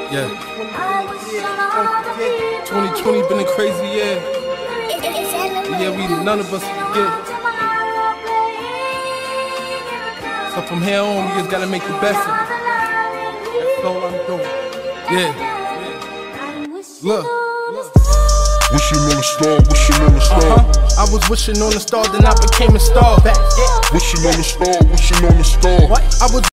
Yeah. 2020 been a crazy year. Yeah, none of us forget. So from here on, we just gotta make the best of it. That's all I'm doing. Yeah. Look. Wishing on a star, wishing on a star. I was wishing on a star, then I became a star. Wishing on a star, wishing on a star. I was